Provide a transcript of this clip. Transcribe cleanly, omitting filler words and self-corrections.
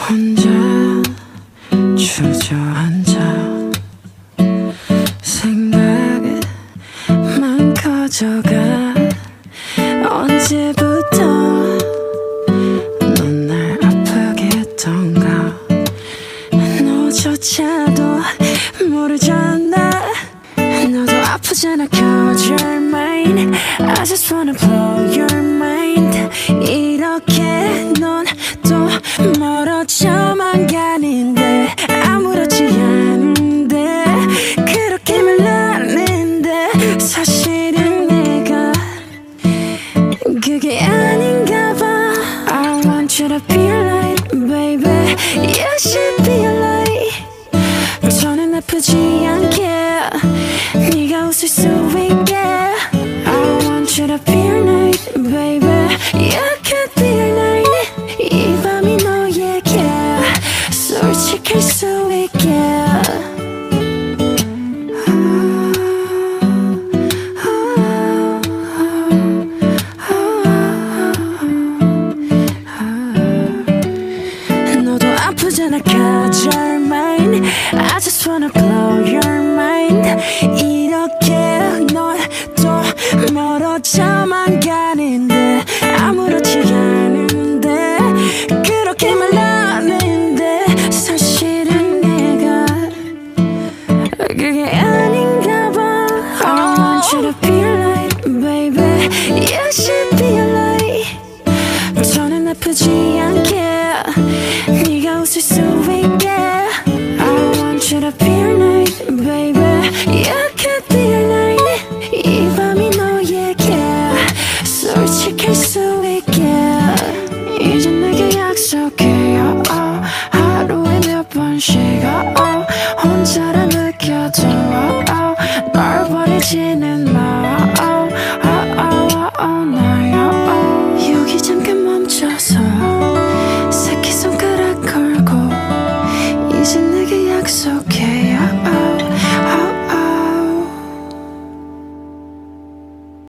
혼자 주저앉아 생각만 커져가. 언제부터 넌 날 아프게 했던가. 너조차도 모르잖아. 너도 아프잖아. Cause you're mine. I just wanna blow your mind. 이렇게 넌 또 멀어져만 가는데 아무렇지 않은데 그렇게 말하는데 사실은 내가 그게 아닌가 봐. I want you to be a light, baby. You should be a light. 저는 아프지 않게 네가 웃을 수 있게. I want you to be a night, baby. You could be a night. 이 밤이 너에게 솔직할 수 있게. 너도 아프잖아. Cause you're mine. I just wanna blow your mind. 이렇게 넌 또 멀어져만 가는데 아무렇지 않은데 그렇게 말하는데 사실은 내가 그게 아닌가 봐. I want you to be a light, baby. You should be a light. 저는 아프지 않게 네가 웃을 수 있게. I want you to be a night, baby. You could be a night. 이 밤이 너에게 솔직할 수 있게. 이제 내게 약속해. 하루에 몇 번씩 혼자라 느껴도 널 버리지는